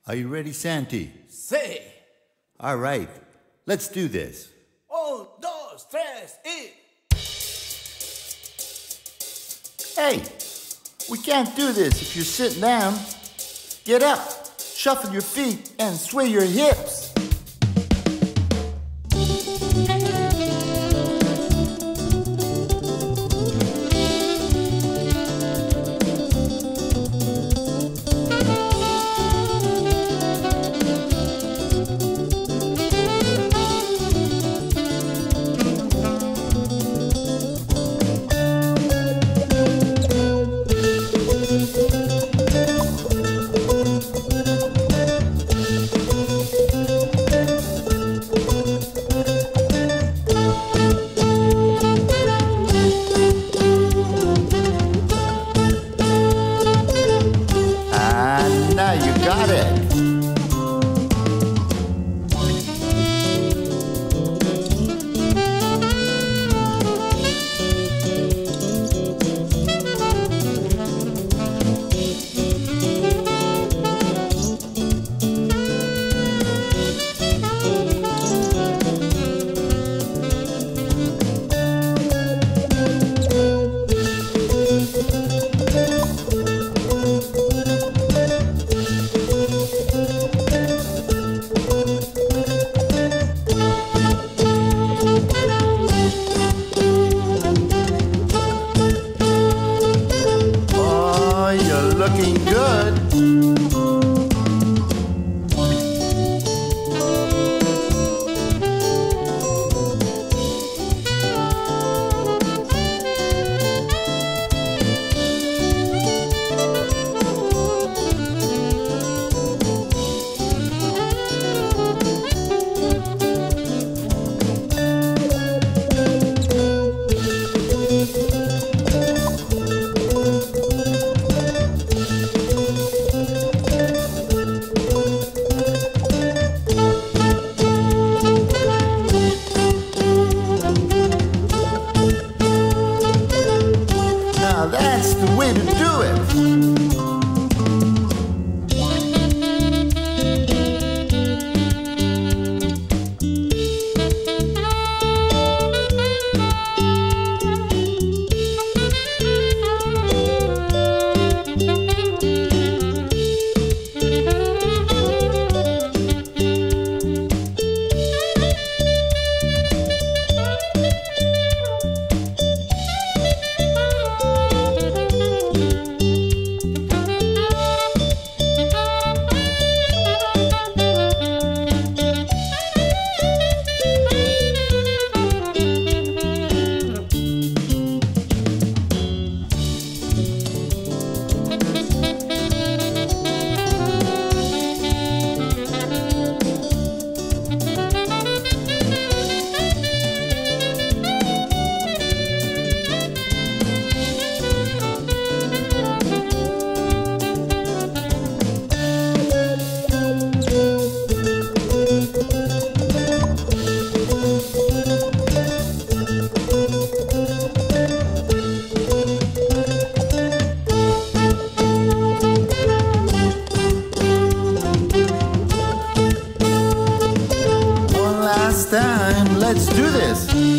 Are you ready, Santi? Sí. All right, let's do this. 1, 2, 3 y... Hey, we can't do this if you're sitting down. Get up, shuffle your feet, and sway your hips. Now you got it. Looking good. That's the way to do it. Time, let's do this.